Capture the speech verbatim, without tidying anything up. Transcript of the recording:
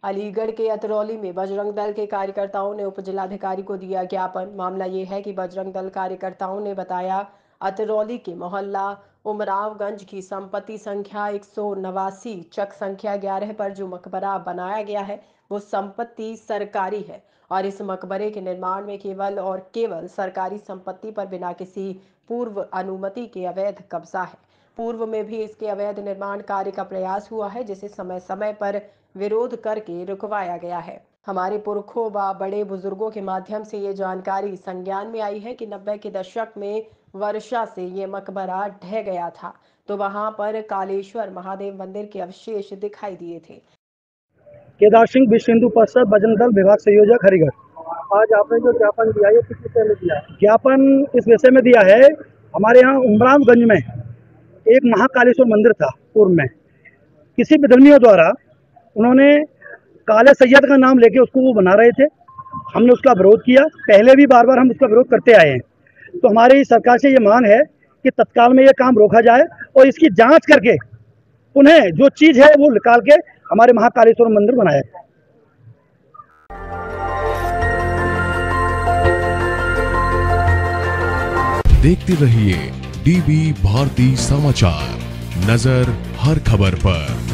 अलीगढ़ के अतरौली में बजरंग दल के कार्यकर्ताओं ने उप जिलाधिकारी को दिया ज्ञापन। मामला ये है कि बजरंग दल कार्यकर्ताओं ने बताया, अतरौली के मोहल्ला उमरावगंज की संपत्ति संख्या एक सौ नवासी चक संख्या ग्यारह पर जो मकबरा बनाया गया है वो संपत्ति सरकारी है और इस मकबरे के निर्माण में केवल और केवल सरकारी संपत्ति पर बिना किसी पूर्व अनुमति के अवैध कब्जा है। पूर्व में भी इसके अवैध निर्माण कार्य का प्रयास हुआ है, जिसे समय समय पर विरोध करके रुकवाया गया है। हमारे पुरखों व बड़े बुजुर्गों के माध्यम से ये जानकारी संज्ञान में आई है कि नब्बे के दशक में वर्षा से ये मकबरा ढह गया था, तो वहां पर कालेश्वर महादेव मंदिर के अवशेष दिखाई दिए थे। केदार सिंह विश्व हिंदू परिषद बजरंग दल विभाग संयोजक हरिगढ़। आज आपने जो ज्ञापन दिया है किस विषय में दिया है? ज्ञापन इस विषय में दिया है, हमारे यहाँ उमरावगंज में एक महाकालेश्वर मंदिर था। पूर्व में किसी विधर्मियों द्वारा उन्होंने काले सैयद का नाम लेके उसको वो बना रहे थे। हमने उसका विरोध किया, पहले भी बार बार हम उसका विरोध करते आए हैं। तो हमारी सरकार से ये मांग है कि तत्काल में ये काम रोका जाए और इसकी जांच करके उन्हें जो चीज़ है वो निकाल के हमारे महाकालेश्वर मंदिर बनाया है। देखते रहिए डीबी भारती समाचार, नजर हर खबर पर।